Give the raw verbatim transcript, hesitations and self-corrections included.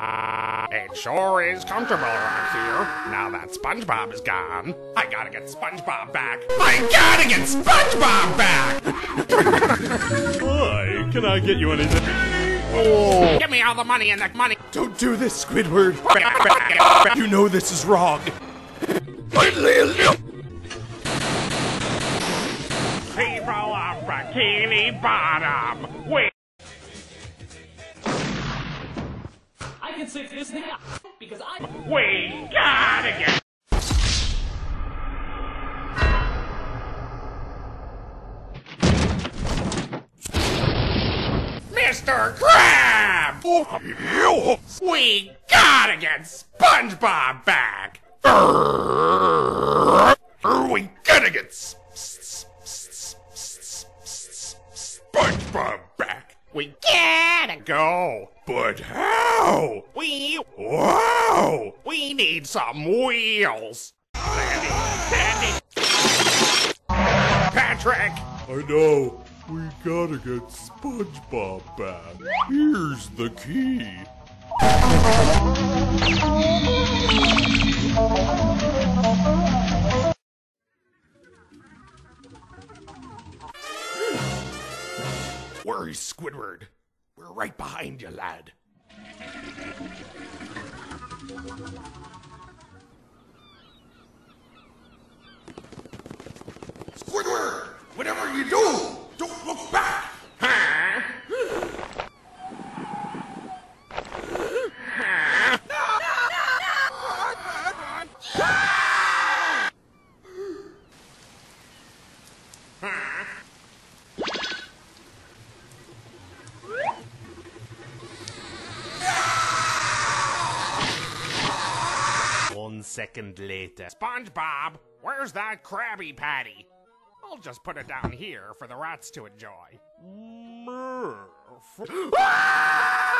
It sure is comfortable around here, now that SpongeBob is gone. I gotta get SpongeBob back. I gotta get SpongeBob back! Hi, can I get you anything? Oh. Give me all the money and the money. Don't do this, Squidward. You know this is wrong. People of Bikini Bottom, wait. I can save this thing up because I. We gotta get. Mister Crab! We gotta get SpongeBob back! We gotta get SpongeBob back! We gotta go! But how? We... Wow! We need some wheels! Sandy! Sandy! Patrick! I know. We gotta get SpongeBob back. Here's the key. Worry, Squidward. We're right behind you, lad. Squidward! Whatever you do, don't look back! Huh? One second later. SpongeBob, where's that Krabby Patty? I'll just put it down here for the rats to enjoy. Murph.